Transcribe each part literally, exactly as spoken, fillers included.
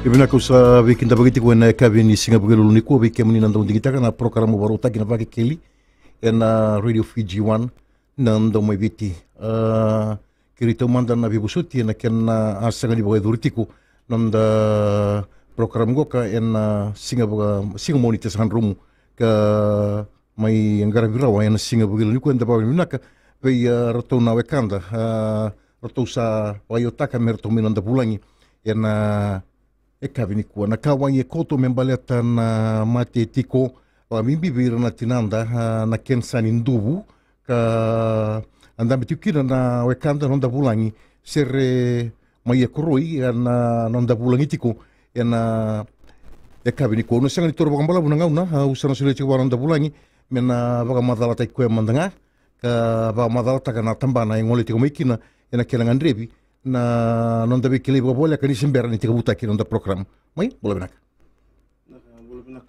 Ibina ko sa weekend bagiti ko na kabini singa bugelo ni ko we kemni nando dingita kana program barota kina Vakekeli na Radio Fiji one nando mai biti uh, kirito manda na bibusuti na kena asanga di bagai duritiku nanda program go ka en singa buga singa monitor san room ka mai angara virawa en singa bugelo ni ko nda bagai minaka pe roto na wekanda roto sa waiotaka merto minanda bulangi en e kavini kua na kawangi e koto membaleta na mate tiko wa mimbibira na tinanda na kensani ndubu ka andame tikira na wekanda nonda bulangi Seremaia Koroi na nonda bulangi tiko e na e kavini kua no sanga ni toro bakambala buna ngauna usana sule tiko nonda bulangi mena baka madala tai koe mandanga ka baka madala taka na tambana e ngole tiko maikina e na kena ngandrebi na nonda Vakekeli ba boleh kani simbera ni tiga buta ki nonda program mai boleh benak boleh benak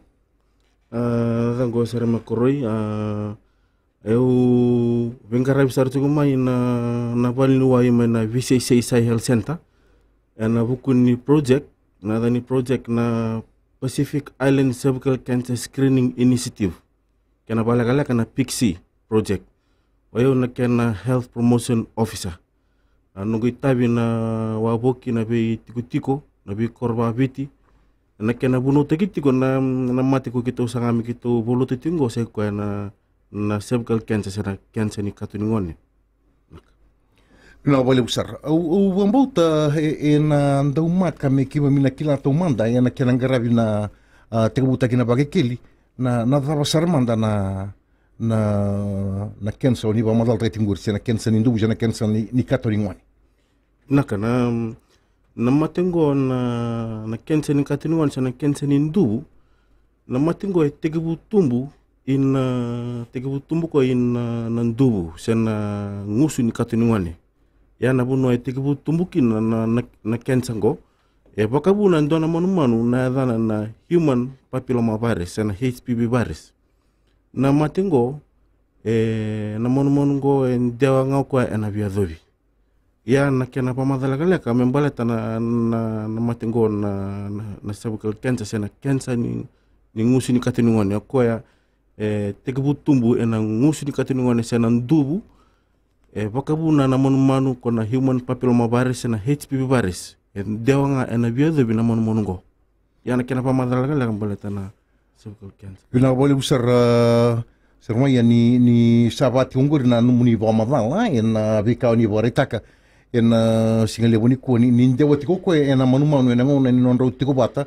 zango Seremaia Koroi eu vengara besar tu mai na na bali luai mai na V C C S I Health Center na buku ni project na ni project na Pacific Island Cervical Cancer Screening Initiative kana bala kala kana P I C C S I project eu na kana Health Promotion Officer nunggu tabi na waboki na be tiko-tiko na be korba biti na kena bunuh tiko na na mati ko kita usangami kita bolu titingo se ko na na cervical cancer sana cancer ni katuningon na boleh besar o wambauta e na ndaumat kami kiba mina kila to manda ya na kena ngarabi na tebuta kina Vakekeli na na tawasar manda na na na cancer ni ba madal retingur na cancer ni ndubu na cancer ni ni katuningon naka na na matengo na na cancer ni katuningon sana cancer ni ndubu na matengo e tegebu tumbu in uh, tegebu tumbu ko in uh, na ndubu sana ngusu ni katuningon ya na buno e tegebu tumbu kin na na, na cancer go e bakabu na ndona manu manu na dana na human papilloma virus sana H P V virus na matengo e na manu manu go en dewa ngau ko ena via dobi ya na kena pamadala kala ka membaleta na na, na matengo na, na na cervical cancer sana cancer ni ni ngusu ni katuningon ya ko ya e tegebu tumbu ena ngusu ni katuningon sana ndubu e bakabu na na manu manu ko na human papilloma virus sana H P V virus en dewa nga ena via dobi na manu manu go ya na kena pamadala kala ka membaleta na cervical cancer ina boleh besar uh... Seremaia ni ni sabati ungur na numuni va madala en vika ni voretaka en singale boni ko ni ni dewa tiko ko en manu manu en ngona ni nonro tiko bata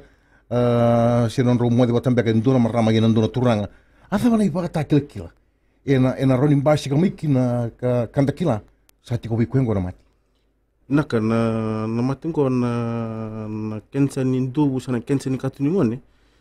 si nonro mo de batambe kan dona marama gen dona turanga asa bana iba ta kila en en roni bashi ka mikina ka kanda kila sa tiko bi kwengo na mati naka na na matingo na na kensa ni ndubu sana kensa ni katuningon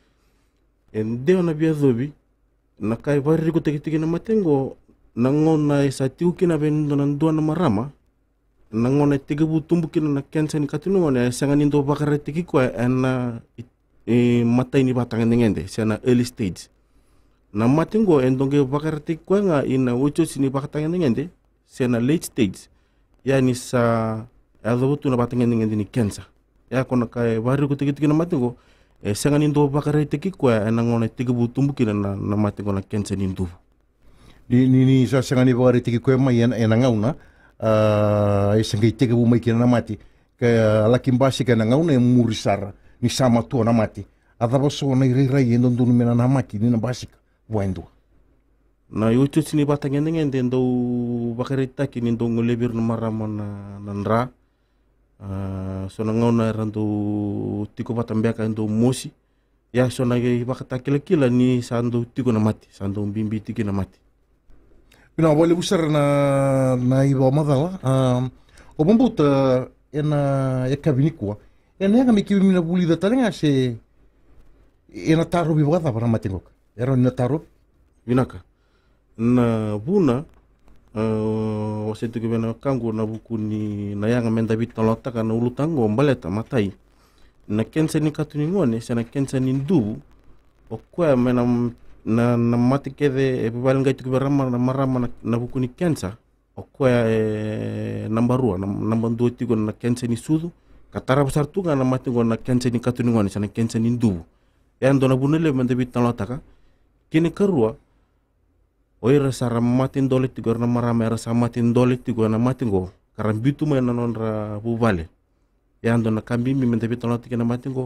en dewa na bia zobi na kai vari ko teki na matengo nangona sa tiuki na bendo na ndua na marama nangona tegebu tumbuki na cancer ni katuningon e sanga ni ndo bakare teki ko na e matai ni batanga ngende sana early stage na matengo endonge bakare teki ko nga ina ucho sini bakatanga ngende sana late stage yani sa adobutu na batanga ngende ni cancer ya kona kai vari ko teki na matengo e sanga ni ndo bakare teki ko na ngona tegebu tumbuki na na matengo na cancer ni ndubu ni ni ni sa sanga ni bakare teki ko mai en ngauna uh, e sanga tegebu mai kina na mati ka lakin basi ka ngauna e murisar ni sama tu na mati adaba so na rai rai endo ndunu mena na maki ni na basika wendo na yutu sini batanga ngende ndo bakare taki ni ndo ngolebir na marama na nra Uh, so na ngauna rando tiko batambeka ndo mosi ya so na bakata kila kila ni sando tiko na mati sando mbimbi tiki na mati ina boleh besar na na iba madala um obombuta ena e kavinikua ena kami kibi mina buli da talenga se ena taro bi bata para matingok era na taro vinaka na buna Uh, wase tu kebena kango na buku ni na yanga menda bitalota kana ulutango mbaleta matai na kensa ni katuningon se na kensa ni ndubu o kwa mena na na mati kede e balinga tu keberama na marama na, na buku ni kensa o kwa e namba rua na namba ndu tigo na kensa ni sudu Katara besar tu kan nama tu guna kensen ni katuningan sana kensen indu. Yang dona bunele mendebit talotaka. Kini kerua. Oi rasa ramatin dolet tiga nama ramai rasa matin dolet tiga nama tinggo. Karena bitu main nanon ra buvale. Yang dona kambimbi mendebit talotaka nama tinggo.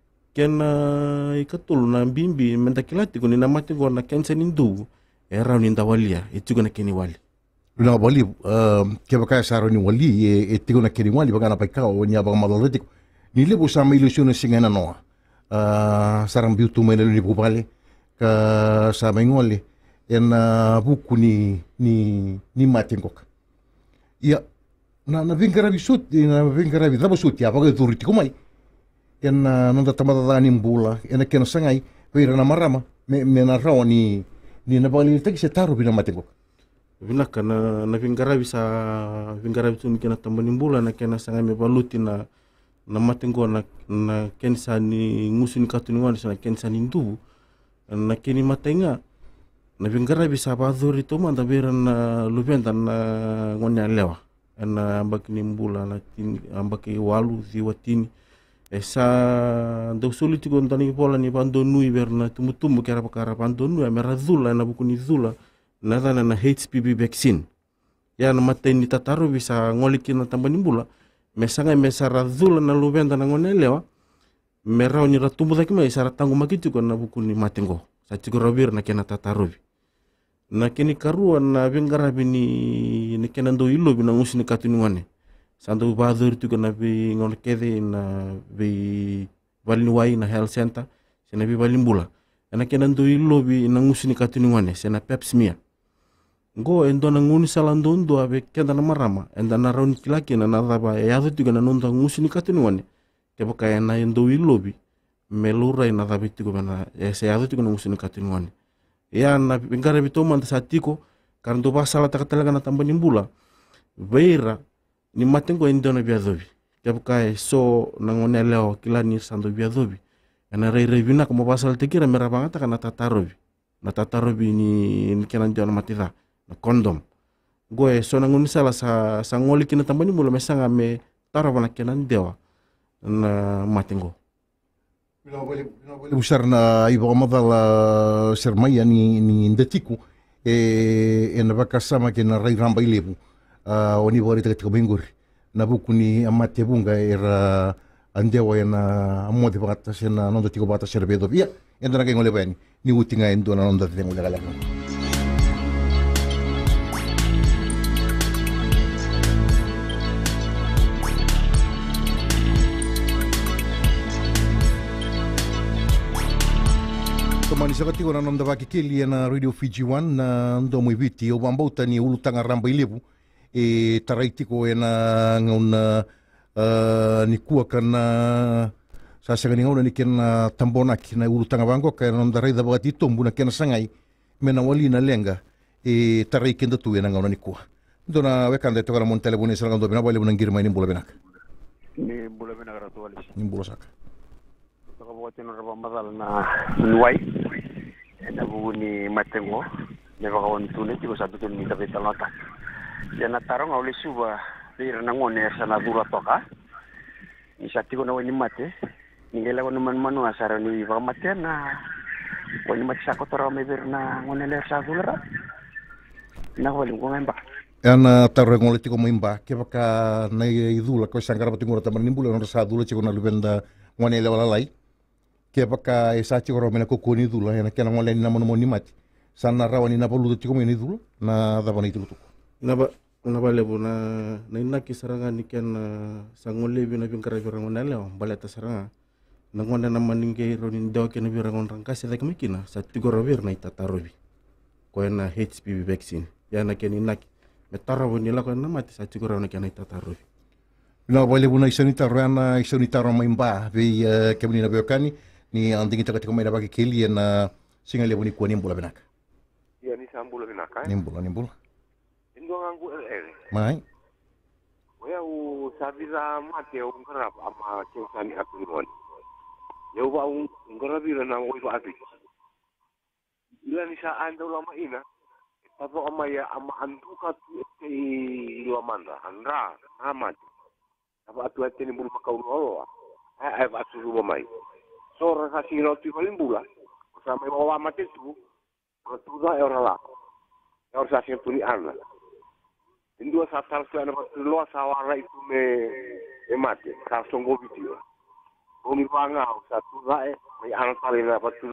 Kena ikatul na bimbi mentakilati ko ni nama tinggo na kensen indu. Era uninda walia. Itu guna kini wali. Luna wali ke baka saro ni wali e tigo na kiri wali baka na paika o nya baka madaletik ni lebo sama ilusione singena no sarang biutu mena ni bubale ka sa mengole en buku ni ni ni matengok ya na na vingara bisut na vingara bi dabo sut ya baka turiti komai en non da tamada ni mbula en ken sangai vira na marama me me na rawani ni na bali tek se taru bina matengok. Vina kana na vingara bisa vingara bitu kena tambanin bulan na kena sangai me baluti na na matengo na na kensa ni ngusun katuningan sana kensa ni ndu na keni matenga na vingara bisa baduri to man tabira na lubenta na ngonya lewa na ambaki ni mbula na tin ambaki walu ziwatini esa ndo sulit ko ndani pola ni bando nui berna tumutumu kera pakara bando nui amera zula na buku ni zula nada na H P V vaccine ya na maten ni tataru bisa ngolikin na tambani bula mesanga mesara zula na lubenda na ngonelewa merau ni ratumbu daki mai sara tangu makitu ko na buku ni matengo sa chigorobir na kena tataru na kini karua na vingara bini ni kena ndo ilo bina ngusini katuninwane sando badur tu na bi ngolkede na bi valniwai na health center sena bi valimbula na kena ndo ilo bi na ngusini katuninwane sena pep smear go endo na nguni salando ndo ave kenda na marama enda na rauni kilaki na nadaba ya tu na nonda ngusini katuninwane kebo kaya na endo ilobi melura ina dabi tigo bana ese ya tu na ngusini katuninwane ya na bingara bito man satiko karendo basala takatalaga na tambani mbula beira ni matengo endo na biadobi kebo kaya so na ngone leo kilani sando biadobi na rei rei bina como basala tekira merabanga taka na tatarobi na tatarobi ni ni kenan jona matida na kondom goe so nangun sala sa sa ngoli kina tambani mula mesanga me taravana kenan dewa na matengo bila boleh bila boleh usar na iba madala sermaia ni ni ndetiku e e na bakasama ke na rai ramba ilebu oni bori tek minggur na buku ni amate bunga era andewa na amode bata sena non ndetiku bata serbedo via endana ke ngole bani ni utinga endo na non ndetiku ngole galak. Mani sakati ko na nom da Vakekeli na Radio Fiji one na ndo mo viti o bambauta ni ulutanga ramba ilebu e taraiti ko na ngauna ni kua kana sa sanga ni ngauna ni kena tambona ki na ulutanga bango ka nom da raida bagati tombu na kena sangai mena wali na lenga e tarai kenda tu na ngauna ni kua ndo na wekanda to kana mon telefone sa ngando bina bale buna ngirma ni mbula benak ni mbula benak ratu wali ni mbula saka kabupaten Rabamazal na Nuai na buni matengo ne bakawan tune tiko satu tun mita betal nota yana tarong awle suba lir na ngone sana dura toka ni satiko na wani mate ni gela ko man manu asara ni bakamate na wani mate sako toro me ber na ngone ler sa dura na wali ko memba ana tarong ngole tiko memba ke baka na idula ko sangara patingura tamar nimbula no sa dula tiko na lubenda ngone le wala lai ke baka e sa tiko romena ko koni dula yana kena ngole ni namono moni mati sana rawani na polu tiko meni dula na dabani tiko na ba na ba lebu na na ina ki saranga ni ken sa ngole bi na bingkara bi rangon le baleta saranga na ngone na maninge ronin do ken bi rangon rangka se dak mikina sa tiko robir na itatarobi ko na H P V vaccine yana ken ina me tarawo ni la ko na mati sa tiko rawna ken itatarobi na bale buna isanita rana isanita roma imba be kemni na beokani ni andingi taka tika maina Vakekeli na singa lebu ni kuani mbula benaka. Iya ni sambula benaka. Ni mbula ni mbula. Indo ngangu ere. Mai. Wea u sabira mate u ngarap ama censani akungon. Ya u ba u ngarabira na ngoi ba api. Ila ni sa anda ulama ina. Tato ama ya ama anduka tu e ilua manda. Andra amat. apa atu ate ni bulu makau lo ai ai atu lu mai so ra kasi no tu balimbula sa mai wa mate tu tu da e ora la e ora sa tu ni ana indua sa tar sa na tu lo sa wa ra itu me e mate ka songo video Umi panga sa tu da e mai ana tali na patu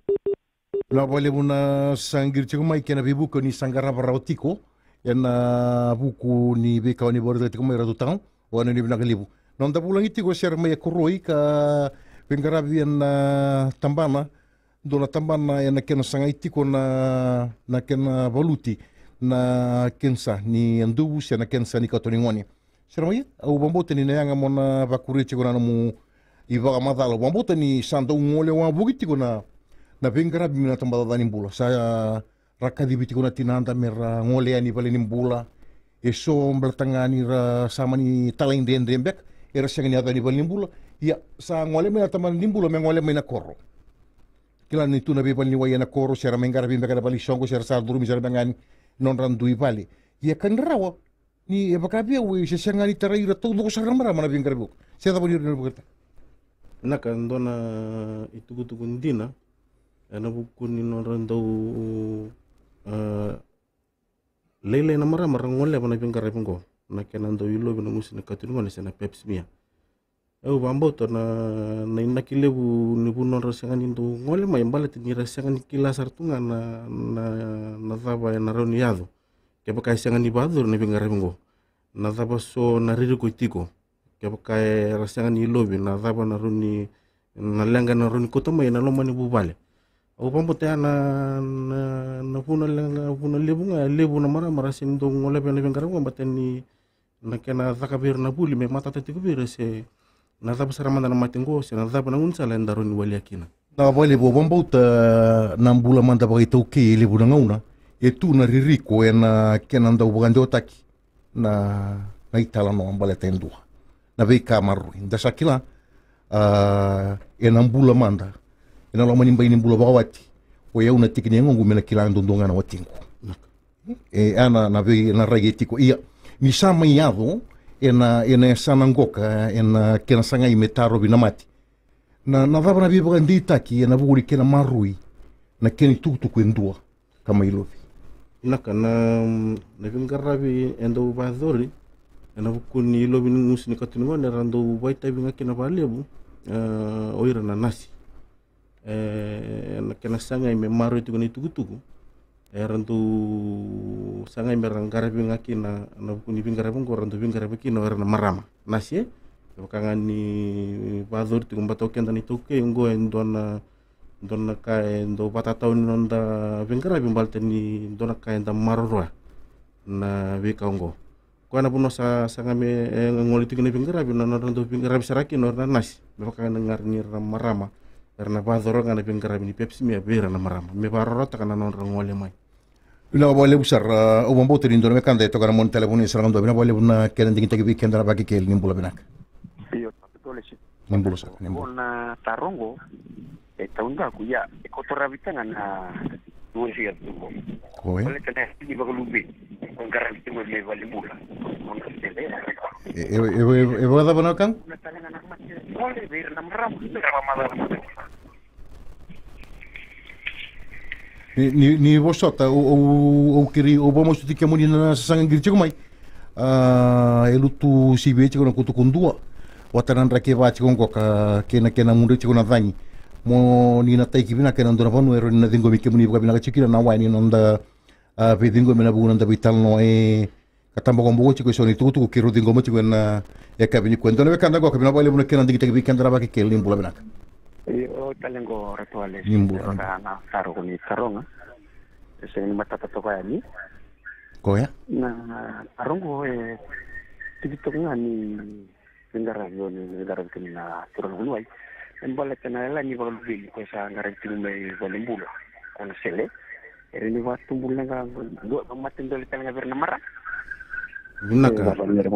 la vole una sangir chiko mai kena bibuko ni sangara barautiko ena buku ni beka ni borda tiko mai ratutang wana ni bina kalibu non da pulang itiko Seremaia Koroi ka pengarabi ena tambana dona tambana ena kena sanga itiko na na kena valuti na kensa ni andubu se na kensa ni katoningoni Seremaia au bambote ni nanga mona bakuri chiko na mu iba madalo bambote ni sanda ngole wa bugitiko na na pengarabi mina tambada dani bula saya rakadi biti kuna tinanda mera ngole ani pale nimbula eso bertangani ra sama ni talain den dembek era sengani ada ni pale nimbula ya sa ngole mena taman nimbula me ngole mena korro kila ni tuna be pale ni wayana korro sera mengara bimbe kada pale songo sera sa duru misera bangani non randui pale ya kan rawa ni e bakabi we se sengani taraira todo ko sara mara mana bingara bu se da bonir ni bukata na kan dona itu kutu kundina ana buku ni non randau Uh, lele na mara mara ngole bana pingkara pingo na kenando ilo bana musi na katinu na sena P I C C S I eu bambo to na na inakile bu ni bu non rasangan indo ngole mai mbale tini rasangan kila sartunga na na na zaba na roni yado ke pakai sangan ni badur na pingkara pingo na zaba so na riru ko itiko ke pakai rasangan ilo bi na zaba na roni na lenga na roni kota mai na loma ni bu bale o pambote na na na puna lenga puna lebu nga lebu na mara mara sin do ngole pena pengara ko bateni na kena zakabir na buli me mata tati kubir se na zaba saramanda na matengo se na zaba na unsa la ndaro ni wali akina na vale bo bambota na mbula manda ba ito ke lebu na ngauna e tu na ririko e na kena ndau bugande otaki na na itala no ambale tendua na vei kamaru inda sakila uh, e na mbula manda ina lo manimba ini bula bawati o ya una tikini ngongu mena kilanga ndonga na watingu e ana na ve na ragetiko ia ni sama iado ena ena sana ngoka ena kena sanga i metaro binamati na na vaba na biba ndita ki ena buri kena marui na keni tutu kwendua kama ilovi ina kana na vingarabi endo bazori ena bukuni ilovi nusi ni katinu na rando baita binga kena balebu uh, oira na nasi eh na kena sanga i me maru itu ni tugu-tugu eh rantu sanga i merang garabi ngaki na na kuni bingarabi ko rantu bingarabi ki no era na marama nasi bakanga ni bazur tu mbato kenda ni toke ngo endona dona ka endo batata nonda bingarabi mbalte ni dona ka enda marura na bikaongo ko na puno sa sanga me ngoli tu ni bingarabi na rantu bingarabi saraki no na nasi bakanga ngar ni marama karena bazoro ngana pingkara ni P I C C S I bera na marama me barorota kana non rangole mai ina wale usar o bombo te indone kanda to kana mon telefoni sarang do bina wale na kenen dingi tagi weekend na Vakekeli nimbula binak iyo tole si nimbula sa nimbula na tarongo e taunda ku ya e kotora bitanga na due sia tubo ko e wale kana ni bagulubi con garanti mo me vale bula non se le e e e vada bana kan na tala na ma wale ver na marama marama ni ni ni vosota o o o kiri o vamos tu que moni na sanga ngir chiko mai ah elu tu sibe chiko na kutu kundua watanan rake va chiko ko ka kena kena mundu chiko na vangi mo ni na tai kibina kena ndona vanu ero na dingo mi ke muni bina chikira na wani nonda a ve dingo mena bu nonda vital no e katambo kombo chiko so ni tu tu kiro dingo mo chiko na e ka bini kwento na kanda ko ka bina bale buna kena dingi tagi kenda Vakekeli nimbula bina iyo talengo rituales nimbula na taro ni taronga ese ni matata to kaya ni ko ya na tarongo e tigito nga ni ngara yo ni ngara kini na turun luai embala tena la ni balu bili ko sa ngara kini me balimbula kon sele ere ni watu bulla nga do matin dole tena berna mara binaka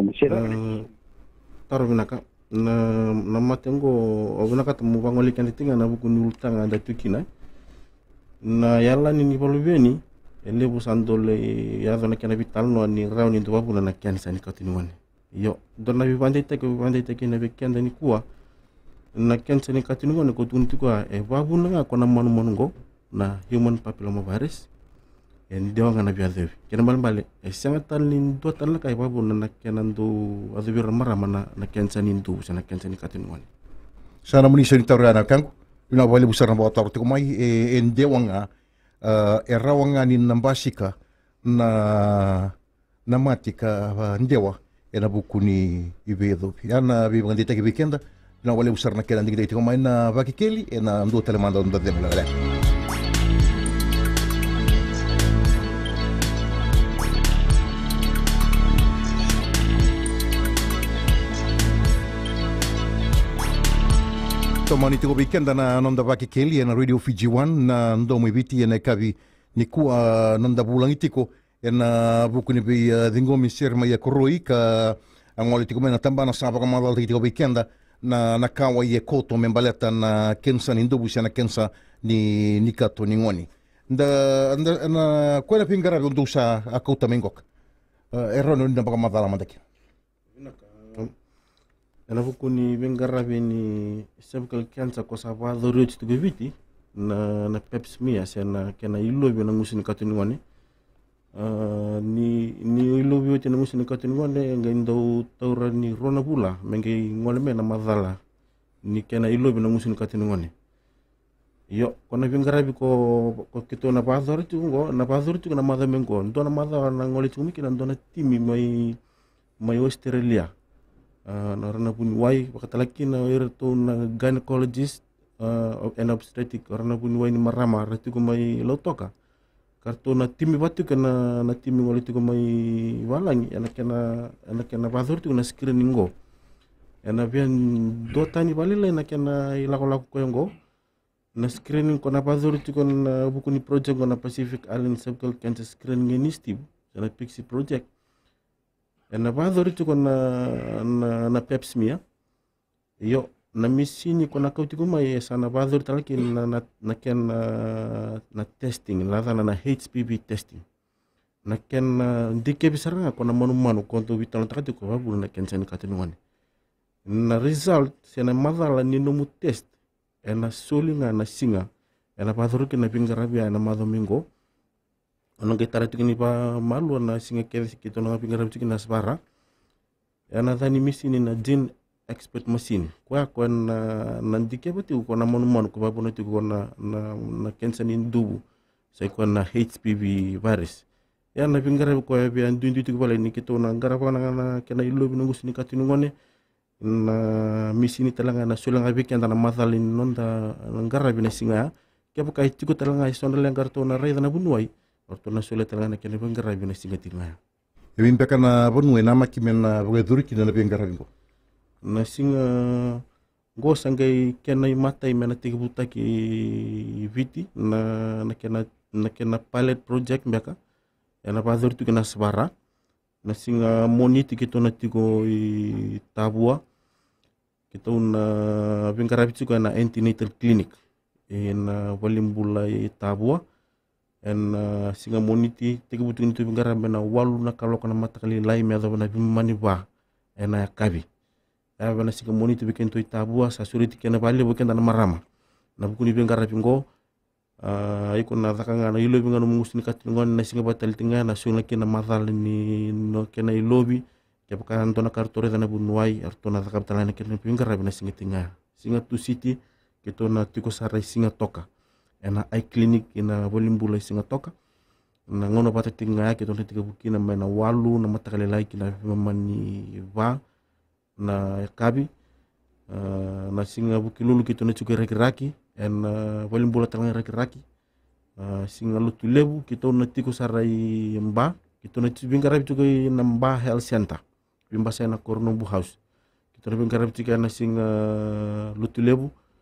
taro binaka na na matengo obunaka temu bangoli kan tinga na buku ni utanga da tukina na yalla ni ni balubeni ele bu sandole ya zona kana vital no ni rauni ndo babu na kiani sani katini wane Yo, dona vivande te ko vivande te kina vekenda ni kuwa na kensa ni katinungo na kotunti kwa e babu nga ko na manu manungo na human papilloma virus en dewa nga na biadevi kena bal bale e sanga talin do tal ka e babu na kenando adevir marama na na kensa ni ndu sana kensa ni katinungo sana muni seni taurana kangu ina wale busara ba taru te mai e en dewa nga e rawanga ni nambasika na na matika ndewa ena buku ni ivedo ana vi ngandita ki weekenda na wale usar na kela ndigite ko mai na Vakekeli ena ndo telemanda ndo demo la tomani tiko weekenda na nonda Vakekeli ena Radio Fiji one na ndo mwiviti ena kavi ni kuwa nonda bulangitiko ena buku ni bi dingomi Seremaia Koroi ka angole tiko mena tambana sapa kama dal tiko weekenda na na kawa ye koto membaleta na kensa ni ndobu na kensa ni ni kato ni ngoni nda nda na kwela pingara ndo sa akota mengok errono nda kama dala mandaki ena buku ni bengara ni cervical cancer ko sa va do rich to viti na na pepsmia sana kena ilo bi na ngusini katuni ngoni Uh, ni ni lobi tena musi ni katini wale ngaindo taura ni rona bula mengi ngole mena madala ni kena ilobi na musi ni katini ngone yo kona vingarabi ko ko kito na bazor tu ngo na bazor tu na madha mengo ndo na madha na ngole tu mikina ndo na timi mai mai Australia uh, na rona puni wai wakatalaki na irto na gynecologist uh, and obstetric rona puni wai ni marama ratu ko mai lotoka karto na timi batu kena na timi ngole tu mai walangi ana kena ana kena bazor tu na screening go ana bian do tani balile na kena ilako lako ko ngo na screening ko na bazor tu kon buku ni project ko na Pacific Island Cervical Cancer Screening Initiative na P I C C S I project ana bazor tu kon na na, na pepsmia yo na misini ko na kauti ko mai sana bazor talaki na na na ken na, na testing la na na H P V testing na ken dike bisaranga ko na manu manu ko to vital takati ko babu na ken sen katinwani na result sena madala ni no test ena solinga na singa ena bazor ke na pingarabia na madomingo ono ke tarati ni ba malu na singa ke kito na pingarabia na sbara ena tani misini na gene expert machine kwa kwa na nandike bati ko na manu manu ko babu na ko na na na cancer ni dubu sai ko na H P V virus ya na pingara ko ya bi andu ndu ko bale ni kito na garapa na na kena ilo bi ngus ni katinu ngone na misini talanga na sulanga bi kenda na mathalin nonda ngara bi na singa ke pa kai tiko talanga isonda lang karto na reda na bunwai orto na sule talanga na kena ngara bi na singa tinga e bin peka na bunwai na makimen na bugeduri kina na pingara bingo na singa go sangai kena matai mena tiga buta ki viti na na kena na kena pilot project mbeka ena bazor tu kena sebara na singa moniti kito na tigo i tabua kito na bingara bitu na antenatal clinic ena walimbula i tabua en singa moniti tiga butu ni tu bingara mena walu na kalau kana mata kali lai me ado na bimani ba ena kabi ya bana sika monito bikin to itabua sa suriti kena bali bukan na marama na bukuni bengara pingo uh, iko na takanga na ilo bingano musni katingon na singa batal tinga na sunga kena mathal ni no kena ilobi ke pakan to na kartore na bunwai arto na takab talana kena bengara bina singa tinga singa tu city kito na tiko sarai singa toka ena eye clinic ina bolimbula singa toka na ngono bata tinga kito na tiga bukina na walu na matakale lai kina mani va na kabi uh, na singa buki lulu kito na cukai raki-raki en uh, walim bola talanga raki-raki uh, singa lutu lebu kito na tiko sarai mba kito na bingarabi cukai na mba health center bimba saya na Kornombu house kito na bingarabi cukai na singa lutu lebu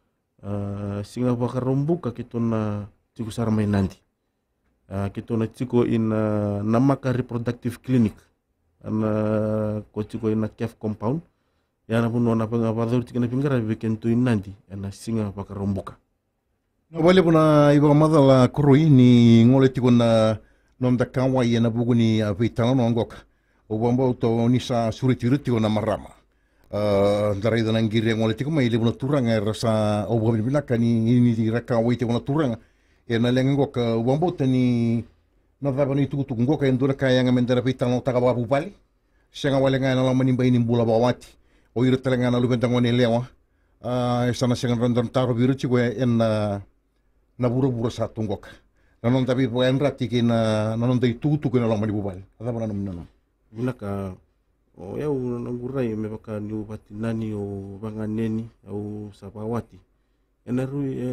uh, singa bakarombuka kito na tiko saramai nanti uh, kito na tiko in uh, namaka reproductive clinic na ko tiko in na K E F compound ya na puno na panga pador tika na pingara weekend tu inandi na singa pakarombuka na wale puna iba madala Koroi ni ngole tiko na nomda kawa ya na bugu ni vitala no ngok o bamba to ni sa suriti-riti o na marama. Uh, darai dana ngiri ngole tiko mai le bona turanga e rasa o bo bina kani ni ni raka wait bona turanga e na lenga ngo ka bamba tani na dava ni tu tu ngo ka endura ka yanga mendara pita no taka babu pali senga wale nga na la mani bai ni bula bawati o ira telenga na lubenta ngone lewa uh, e sana senga randan taro biruchi go en na na bura bura satu ngoka na non tapi po en rati ki na na non dei tu tu na la mani bubali ada bana no no Bina ka o eu nangurai me baka ni upati nani o banganeni au sapawati ena rui e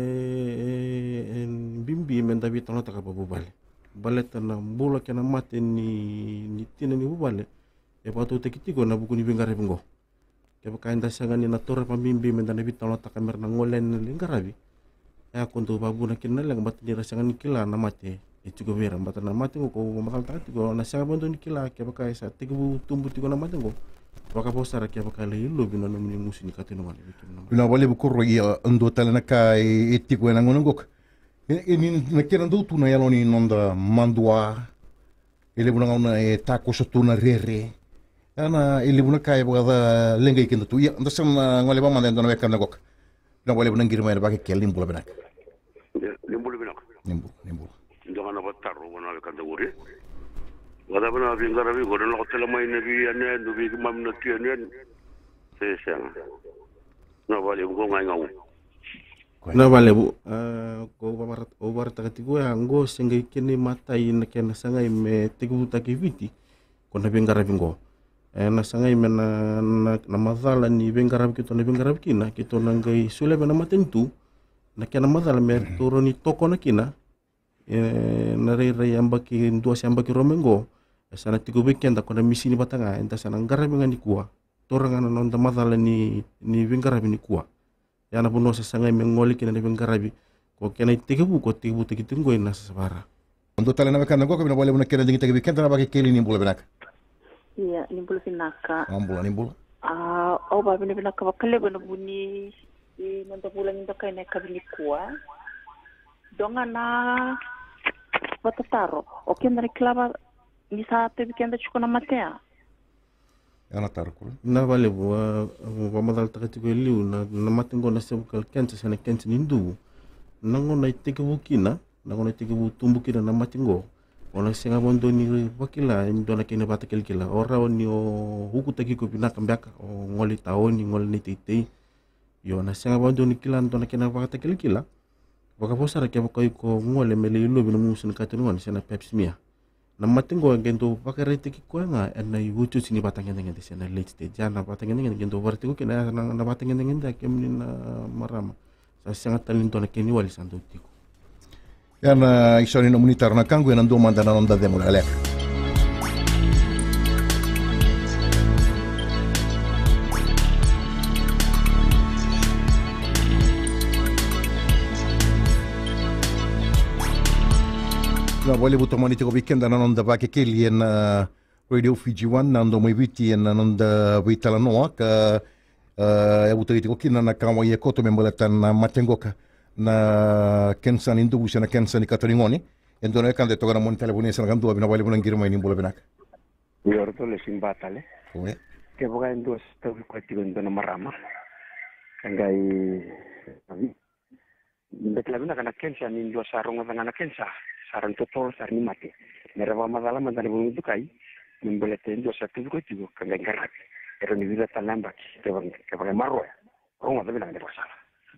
en bimbi men davi tano taka babubale baleta na bola kena mate ni ni tina ni bubale e patu te kitiko na buku ni bingare bingo ke baka enda sangani na tora pa bimbi men davi tano taka merna ngolen lingarabi e akonto babu na kinna lang bat ni rasangani kila na mate e tuko vera mbata na mate ko makal tati ko na sanga bondo ni kila ke baka sa tigu tumbu tigo na mate ko baka posara ke baka le lo bino no ni musi ni katino wale bina wale bu korro ya ando tala na kai etigo na ngono gok ini na kera ndo tu na yalo ni nonda mandua ele buna ngona e tako so tu na rere ana ele buna kai baka lenga ikinda tu ya ndo sam ngole ba manda ndo na weka na gok na wale buna ngirma ba ke kelim bula benak Limbulu binak. nimbu nimbu Jangan apa taruh mana kan teguri. Wada bana bingara bi godon la hotel mai nabi ane nabi mam na tiane. Sesang. Na wale bu ngai ngau. na vale bu ko barat o barata katigo ya ngo senga kene mata ina kena sangai me tigu takiviti kona bingara bingo e na sangai me na na mazala ni bingara kito na bingara kina kito nangai sule na matentu na kena mazala me toro ni toko na kina e na rei rei ambaki ndua si ambaki romengo e sana tigu weekend kona misini batanga enta sana ngara bingani kuwa toranga na nonda mazala ni ni bingara bini kuwa yana puno sa sangai mengoli kina de bingarabi ko kena tigu ko tigu tigu tingo ina sa sabara ando tala na weka na gok bina wale buna kera dingi tagi weekend na Vakekeli ni bula benak Iya, nimbul pinaka. ambula nimbul Ah, oh ba bina pinaka bakale bana buni i nanda bulan inda kay na kabini kuwa. Donga na watataro. O kenda reklama ni sa te weekend chuko na matea. ana tarko na vale bu wa madal takatigo liu na na matingo na Cervical cancer sana cancer nindu nango na tigu kina nango na tigu tumbu kina na matingo ona senga bondo ni wakila ndo na kina Vakekeli kila ora oni o huku tagi ko pinaka mbaka o ngoli taoni ngoli ni titei yo na senga bondo ni kila ndo na kina Vakekeli kila baka posara ke baka ko ngole mele ilo bino musun katinuan sana P I C C S I na matingo gento pakare tiki ko nga na yuchu sini batangen dengan sana late stage jana batangen dengan gento vertigo kina na na batangen dengan da kemni na marama sa sangat talento na kini wali santo tiko yana isoni no munitar na kangu na ndo manda na onda demo lek na wale buto mani tiko weekend na onda Vakekeli na Radio Fiji one na ndo mai viti na onda vitala noa ka e buto tiko kina na kawa ye koto membolata na matengoka na kensa ni ndugu sana kensa ni katoringoni endo na kande toga na mon telefoni sana kandu abina wale bunan girma ni mbola benak Yorto le simbatale. oe Ke boga ndo sto ko tigo ndo na marama. Kangai betla bina kana kensa ni ndo sarunga na kensa. Saran toto sarni mate. Mereva madala mandani bunu dukai. Membelete ndo sa tigo tigo kangai garat. Pero ni vida talamba ke boga ke boga marro. Ronga bina ndo sala.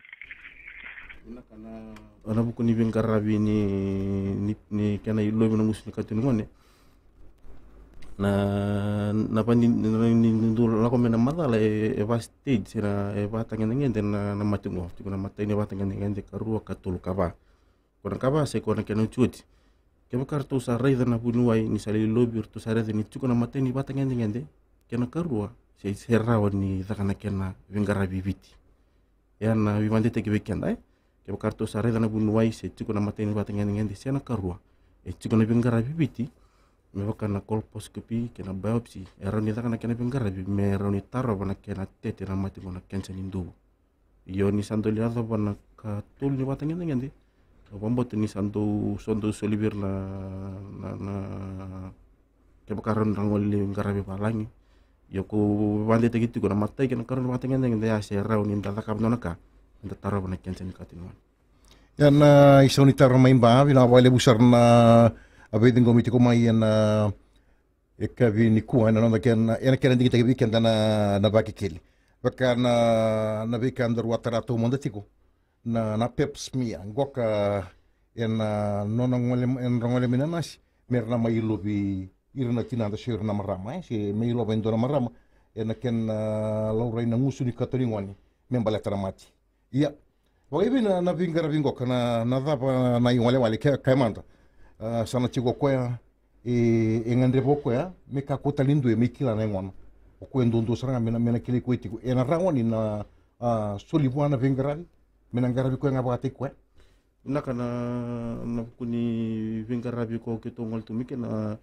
ona buku ni bingarabi ni ni ni kana ilo bino musun katinuan na na pandi ni ndur la ko mena madala e va stage sira e va tangen ngende na na matingo tiko na matai ne va tangen ngende karua katul kava kona kava se kona kena chuti ke bakar tu sa raida na bunuai ni sali lobir tu sa raida ni tiko na matai ni va tangen ngende kena karua se serrawa ni takana kena bingarabi viti yana vivante te ke weekend ai ke bakar tu sa raida na bunuai se tiko na matai ni va tangen ngende se na karua e tiko na bingarabi viti me bakana colposcopy kena biopsy era ni takana kena bingarabi me era ni taro bana kena tete na mati bona kensa nindu yo ni santo liado bana ka tul ni watangin ngende o bombo ni santo sondo solibir na na na ke bakaran rangol li ngarabi palangi yo ko wande te gitu ko na matai ke na karon matengen ngeng ya se raw ni ndata kam nonaka nda taro na kensen katinwan yan uh, isang nitar main ba bina wale busar na abedin gomiti ko mai yan uh, ekavi ni kuha na nonda ken yan ken ndiki tagi ken na na Vakekeli baka na na bikan der watara to monda tiko na na peps mi ngoka yan uh, nona ngole en rongole minanas merna mai lobi irna tinanda sir na marama eh si mai lobi ndona marama yan ken uh, laurai na ngusu ni katoringwani membala taramati iya Waibi na na vingara vingoka na na dhapa na iwale wale ke kaimanda uh, sana chigo kwea e engandre bokwea me ka kota lindu e mikila na ngwana okwe ndondo saranga mena mena kile kwetiku e na rawani na uh, solibwana vingara mena ngara biko nga bakate kwe naka na na kuni vingara biko ke tongol tumike na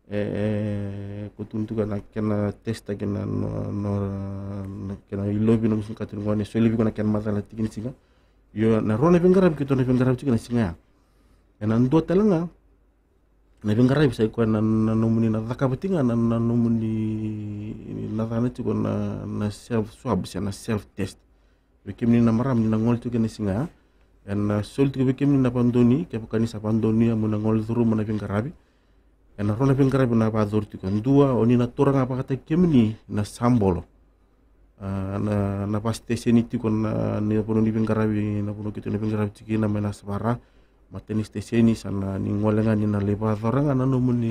eh kutuntuka na kena testa kena no no kena ilobi no musin katingwane solibi kona kena mazala tikini singa yo na rona vingara biko na vingara biko na singa ena ndo talanga na vingara bisa ko na na nomuni na zakabatinga na na nomuni na zana tiko na na self swab na self test bikimni na maram na ngol tiko na singa en sol tiko bikimni na pandoni ke pakani sa pandoni mo na ngol zuru mo na vingara bi en rona vingara bi na ba zorti ko ndua oni na toranga pa kata kemni na sambolo Uh, na na paste seniti kon na ni pono ni vingarabi na pono kito ni vingarabi tiki na mena sabara mateni steseni sana ni ngolenga ni na leba toranga na no ni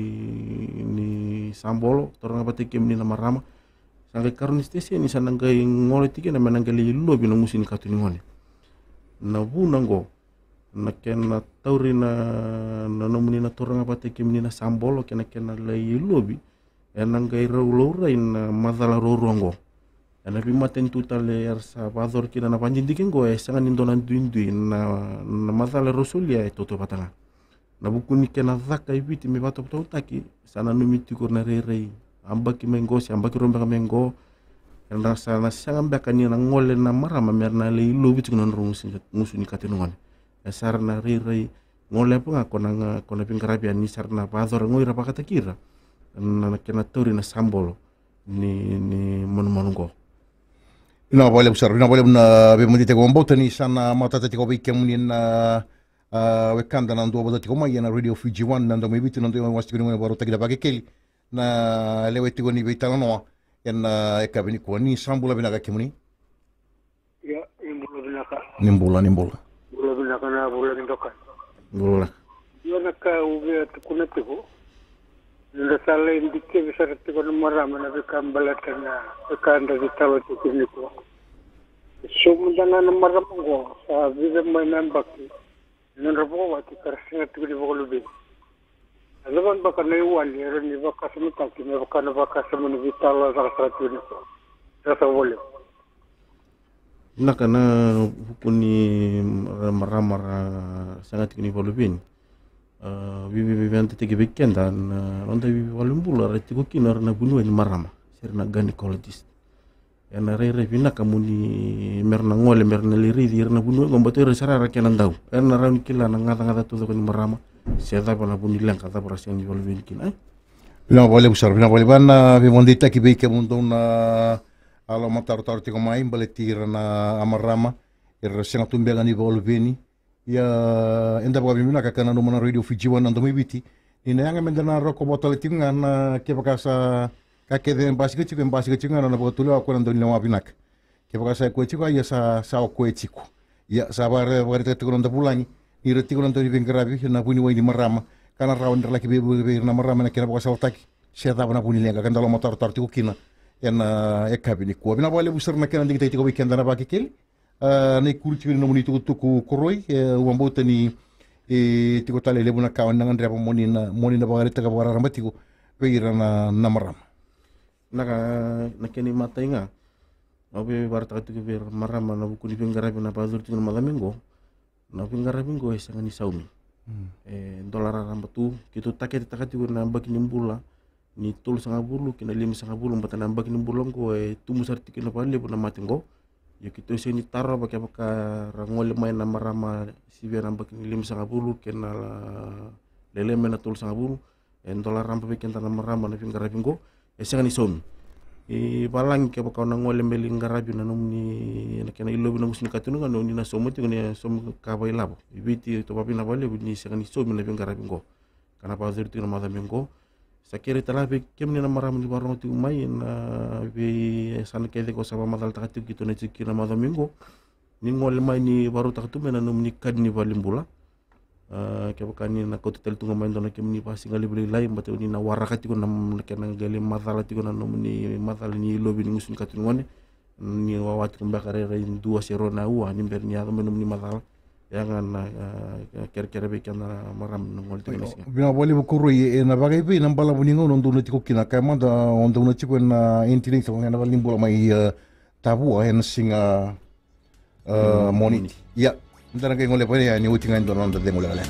ni sambolo toranga pate kemni na marama sanga karuni steseni sana ngai ngole tiki na mena ngali lobi no musin katuni ngone na bunango na ken na tauri na na no na toranga pate kemni na sambolo ken ken na lei lobi en ngai rawlo rain madala rorongo ana bimaten tutale arsa bazor kina na panjin dikin go e sanga nindo nan duindui na na masala rosulia e toto patanga na bukuni kena zaka ibiti me bato to taki sana numiti ko na rerei ambaki mengo si ambaki romba mengo en rasa na sanga mbaka ni na ngole na marama merna le lobi tik non rumus musuni katinungan e sarna rerei ngole pa ko na ko na pingarabi ni sarna bazor ngoi ra pakata kira na kena tori na sambolo ni ni mon go ina wale busar ina wale na be mundi te gombo tani sana matata te ko be kemuni na wekanda na ndo bodo te ko mai na radio Fiji one na ndo me bitu na ndo wasti ko ni baro tagi da Vakekeli na lewe te ko ni beitala no en e ka bini ko ni sambula bina ka kemuni ya imbula bina ka nimbula nimbula bula bina ka na bula bina ka bula yo na ka ube te ko na te ko nda sale indike bisar te ko marama na be kambala kana ka nda di tawa te ko ni ko sumudana na marama go sa vive mai nambaki non rabo wa ti karsinga te ko ko lubi alaban baka nei wali ero ni baka sumita ki me baka na baka sumun vitala sa sa tu ni ko sa sa wole naka na hukuni marama sangat kini volubin Uh, bibi bibi ante tege weekend dan uh, onda bibi walumbula reti ko kinar na bunu ni marama serna gynecologist ya na re re bina kamuni merna ngole merna liri dir na bunu ngombato re sarara kenan daw erna raun kila na ngata ngata tu ko ni marama seda bana bunu lang kata perasaan di walubin kin ay bina wale busar bina wale bana bi mondita ki be ke mundo na alo matar tar ti ko mai baletir na amarama er senga tumbela ni walubini ya enda bwa bimina ka kana no mana radio Fiji one ndo mibiti ina yanga menda na roko botol tinga na ke bakasa ka ke den basike chiko basike chinga na botolo ko ndo ni wa binak ke bakasa ko chiko ya sa sa ko chiko ya sa bare bare te ko ndo bulani ni reti ko ndo ni vingrabi na buni wa ni marama kana rawan la ke be be na marama na ke bakasa taki se da na buni lenga kan dalo motor tar tiko kina en e kabini ko bina wale busar na kana ndiki tiko weekend na Vakekeli Uh, nei kulti no moni tuku tuku koroi e wambota ni e tiko tale le buna kawan nangan repa moni na moni na bagare taka bagara rambatiko peira na namaram naka nakeni matainga obe barta tuku ber marama na buku ni pingarabi na pazur tuku na malamingo na pingarabi ngo e sangani saumi hmm. e dolara rambatu kitu take takati na baki nimbula ni tul sanga bulu kina lim sanga bulu mbata na baki nimbula ngo e tumu sartiki na pale buna matingo ya kita sini taro pakai pakai rangol main nama rama si biar nampak lim sanga bulu kena lele mena tul sanga bulu en dola rampa bikin tanah marama na pinggarabi go esengan isom e balang ke baka na ngole meli ngarabi na numni na kena ilobi na musin katunu kan ni na somo ti ne som ka bai labo ibiti to babi na bale ni sengan isom na pinggarabi go kana pa zerti na madam go sakere talabe kemni na marama di barong ti umay na be sana kede ko sa madal takati gitu na ciki na madam go ni ngole mai ni baru takatu mena numni kad ni balimbula Uh, kaya kani na kau titel tunga main dona kemni pasi ngali beli lain bate ni na warakati ko na kena gali matala ti ko na nomni matala ni lobi ni musun katun ngone ni wawat ko bakare rain dua sero na ua ni ber ni ado nomni matala jangan kere-kere be kana maram ngol ti nesi bina boli Koroi e na bagai pe na bala buningo non dona ti ko kina kaya manda on dona ti ko na intiling so na balimbola mai tabu en singa moniti ya Ntar kayak ngoleh apa ya ni utingan doang nonton demo lele.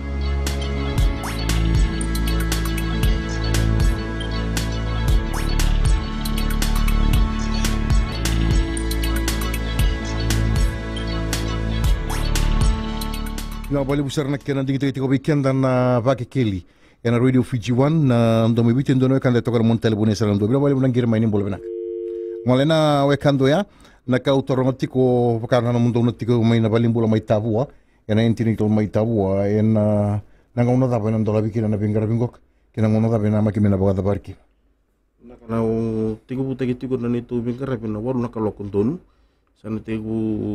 Na bali besar nak kena tinggi tinggi weekend dan na Vakekeli. Yang radio Fiji one na ndo mebitin dono kan letokar montel bune salam do. Bila bali bunang girma ini boleh benak. Ngoleh na weekend do ya. Na kau torongo tiko karena na mundo tiko mai na balimbula mai tabua ena intini tol mai tabua ena na ngono da bena ndola bikira na bingara bingok kina ngono da bena maki mena bagada barki na kana o tiko buta tiko na nitu bingara bena waru na kalo kontonu sana tiko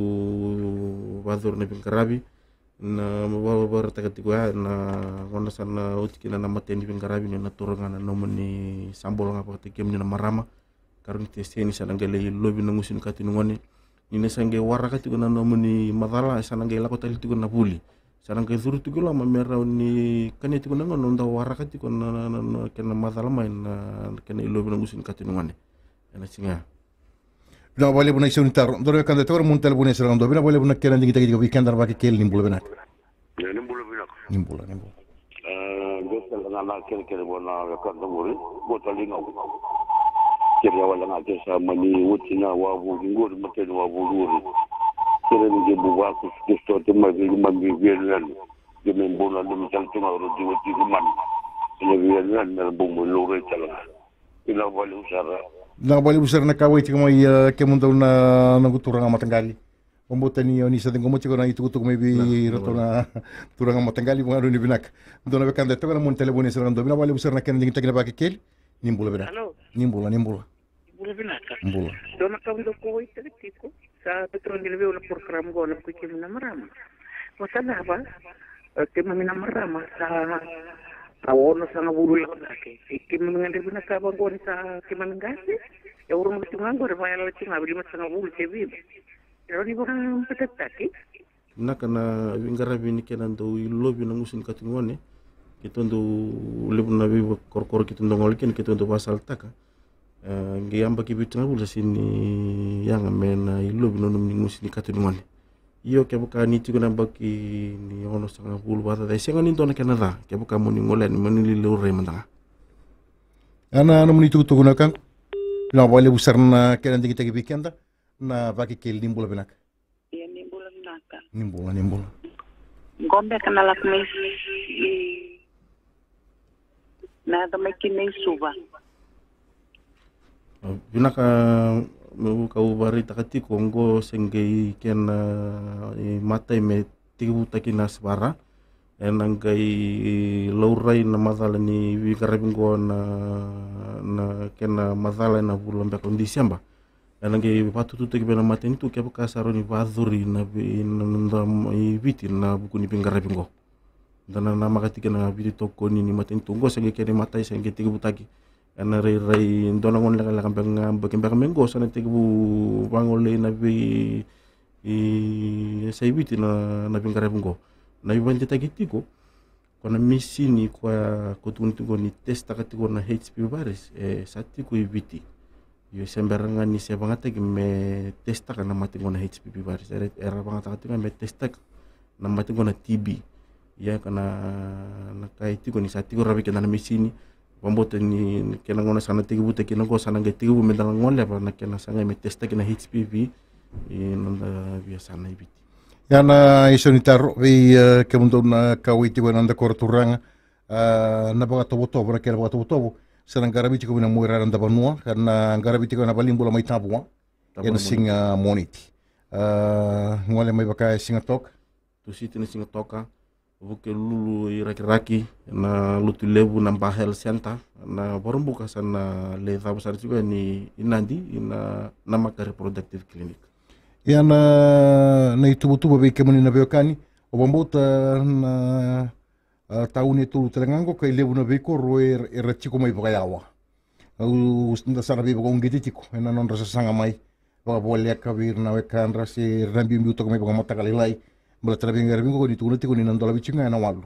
badur na bingara bi na waru bar taka tiko ya na ngono sana utikina na mateni bingara bi na toronga na nomoni sambol ngapa tikem ni na marama karun teseni sana ngale lobi na musin katinu ngone ni sange waraka tigo na nomuni madala sana ngale lako tali tigo na buli sana ngale zuru tigo la mamera ni kane tigo na ngono nda waraka tigo na kena madala main na kena lobi na musin katinu ngone ena singa na bale buna isun tar dore kan de tor muntel bune serang do bina bale buna kena dingi tagi weekend dar Vakekeli nimbul benak nimbul benak nimbul nimbul eh gosel na na kel kel bona kan do muri botali ngau kira wala nga kesa mani wutina wabu ngor maten wabu luri kira ni buwa ku sto te magi magi vienan de men bona de mital tuma ro di wuti man ni vienan na bu mo lure chala ina wala usara na bale besar na kawai tika mai ke mundo na na turanga matangali Pembuatan ni ni sa tingko mo chiko na itukutuk may bi rato na turanga matangali mga ni binak ndo na bekan de to na mon telefone sa ndo bina bale besar na ken ding tagina Vakekeli nimbula benak nimbula nimbula Bula binaka. Bula. Dona kami do ko ite tiko sa petron nilwe na program go na kuikim na marama. Masala ba? Ke mamina marama sa tawono sa ngabulu la ke. Ke mamina binaka ba go sa ke mamingasi. Ya urung bitungan go ba ya la tinga bi mas ngabulu te bi. Pero di ba petetaki? Na kana wingara bini kenan do lobi na musin katungone. Kita ndo lebu na bi kor-kor kita ndo ngolikin kita ndo pasal taka. Ngi amba ki bitu ngabul sini yang mena ilo binonum ni musi ni katunu ngane iyo ke buka ni tigo namba ki ni ono sanga bulu bata da senga ni tona Canada ke buka mo ni ngolen mani li lore manda ana ana muni tu tu gunakan na wale busar na kenan digi tagi weekend na Vakekeli nimbula benak iya nimbula naka nimbula nimbula ngombe kana lak mes na da makin suba binaka mau kau bari takati Kongo sengai kena matai me tigu takina sebara enangkai laurai na mazala ni wikarabingo na na kena mazala na bulan be kondisi amba enangkai patu tu tagi bena matai itu kaya kasaro ni bazuri na na ibiti na buku ni pingarabingo dan na makati kena biti toko ni ni matai itu ngo sengai kena matai sengai tigu taki ana rai rai dona ngon la la kambang bakin bakin menggo sana tigu bangole na bi i saibiti na na bingara bungo na ibante tagitiko kona misi ni kwa kutuntu ni testa katiko na H P V virus e sati ku ibiti yo sembarangan ni se bangata ki me testa kana mati ngona H P V virus era bangata katiko me testa na mati ngona T B ya kana na kai tiko ni sati ko rabi kana misi ni Pembuat ni kena ngona sana tiga buta kena go sana ngai tiga bu mendalang ngole apa nak kena sana me testa kena H P V nanda biasa na ibiti. Yana isonitar vi ke untuk na kawiti wan anda korturang na baga tobo-tobo na kera baga tobo-tobo sana garabiti ko na moira randa banua karena garabiti ko na baling bola mai tabua ena singa moniti ngole mai baka singa tok tu siti na singa toka vuke lulu iraki-raki na lutu lebu na bahel senta na borumbuka sana le thabu sar juga ni inandi ina na maka reproductive clinic ya na na itubu-tubu be kemani na beokani o bambota na tauni tu telengango kai lebu na beko roer era tiko mai bagayawa au nda sara be bagongi tiko ena non rasa sanga mai baga boleh kabir na wekan rasi rambi mbi utok mai baga mata kalilai bala trabi ngar bingo ni tunu tiko ni nandola bichinga na walu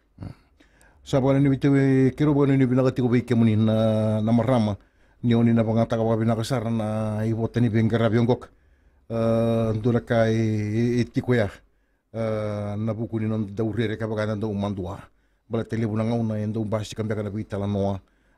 sabana ni bitewe kero bana ni binaga tiko be kemuni na na marama ni oni na bangata ka binaga sar na ibotani bengara biongok ndura kai tiko ya na buku ni non daurere ka baga nando mandua bala tele buna ngauna endo basi kambia kana bitala noa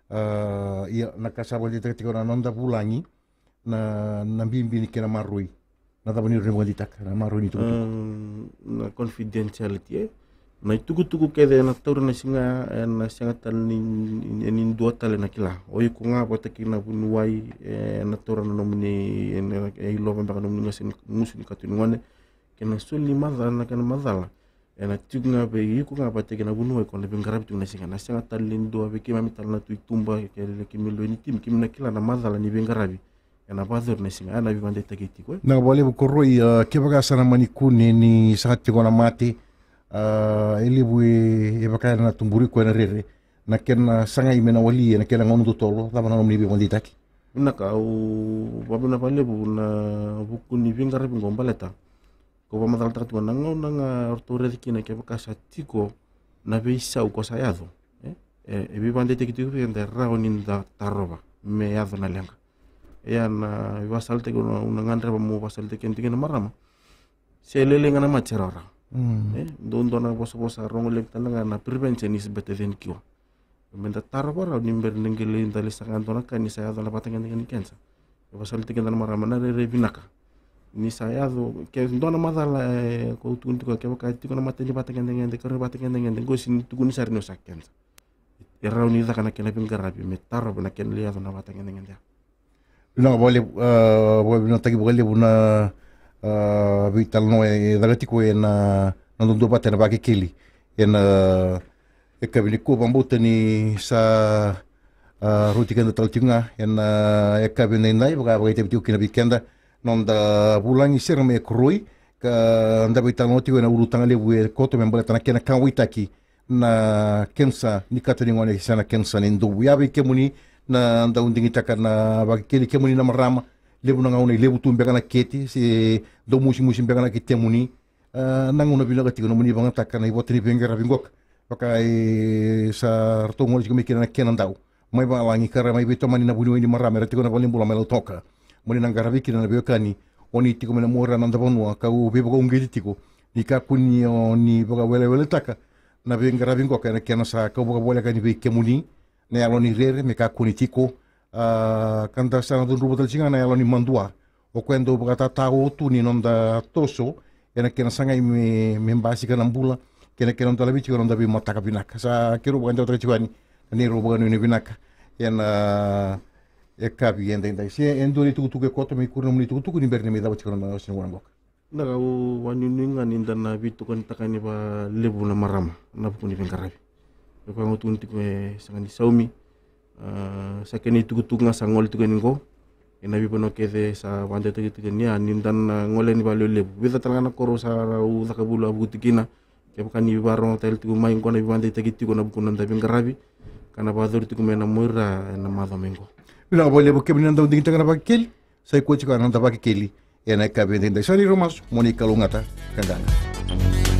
ia nakasaba di tiko na nonda bulangi na na bimbi ni kena marui na tabani remo ditak na marui ni tu na confidentiality eh na tugu-tugu kede na taur na singa na singa tal ni ni dua tal na kila oi ku nga bota kina bunuai na taur na nomni e lo ba kana nomni ngasin musin katunwane kena suli madha na kana madhala ena tunga be ku nga bota kina bunuai kon le bengarab tu na singa na singa tal ni dua be kima mital na tu tumba kele kimilo ni tim kimna kila na madhala ni bengarabi ena badur na singa ana vivande tagiti ko na bole bu koroi ke baga sana mani kuni ni sangat ko na mati ele bue e baka na tumburi ko na rere na kena sanga imena wali na kena ngonu tolo tama na mni be mondi taki na ka u babu na pale bu na buku ni vingar bi ngombaleta ko ba madal tatu na ngona nga ortore dikina ke baka satiko na be isa ko sayado eh e vivande tagiti ko ende raonin da taroba me yado na lenga ya na vasalte ko una ngandre ba mo vasalte ken tingena marama selele ngana macerara eh don dona bosa bosa rongole tananga na prevention is better than cure menda tarba ra nimber ngele indale sangan dona kan ni saya dona patengan dengan kensa vasalte ken na marama na re vinaka ni saya do ke dona madala ko tuntu ko ke ka tiko na mateni patengan dengan de kare patengan dengan de gosin tukuni sarno sakkensa era unida kana ken bin garabi me tarba na ken liya dona patengan dengan dia no boleh boleh no tagi boleh buna vital no e dagati ko na nando do bate na Vakekeli en e kabili ko bambuta ni sa ruti kenda taltinga en e kabine nai baga baga te kina bikenda nonda bulangi Seremaia Koroi ka nda vital no tiko na urutanga le bue koto membala tana kena kawitaki na kensa ni katani ngone sana kensa ni ndu ya be kemuni na nda undingi taka na Vakekeli kemuni na marama lebu na ngauna lebu tu mbeka na keti si do musi musi mbeka na kitemuni nanguna binaga tiko no muni banga taka na ibotini bengera bingok baka sa rto ngol jiko mikira na kenan dau mai ba langi kara mai beto mani na buni ni marama retiko na bolimbo la melo toka muni na ngara bikina na beokani oni tiko mena mora na ndabonwa ka u bebo ko ngeli tiko ni ka kuni ni boga wele wele taka na bengera bingok na kenan sa ka boga bola ka ni be kemuni na yaloni rere me ka kuni tiko kanta sana dun rubo tal singa na yaloni mandua o kwendo bugata tao tu ni nonda toso ena kena sanga me membasi kana mbula kena kena ndola bichi kana ndabi mataka binaka sa kero buganda otra chiwani ni rubo kana ni binaka ena e kabi enda enda si endori tu tu ke koto me kurno ni tu tu ni berne me dawo chikona na sinwa ngok na ka u wanyuninga ni ndana bitu kan takani ba lebu na marama na bukuni bengarabi ko ngotu ntiko e sangani saumi sa keni tugu-tugu nga sa ngol tugu ningo ina bi bono kede sa wande tugu tugu niya nindan ngole ni balio lebu wita talaga na koro sa u zakabulu abu tikina ke bukan ni baro tel tugu mai ngona bi wande tugu tugu na bukunan da bingarabi kana badur tugu mena muira na madho mengo ina boleh buke binan daun tingita kana Vakekeli sai ko chika na Vakekeli ena ka bende sari romas monika lungata kandana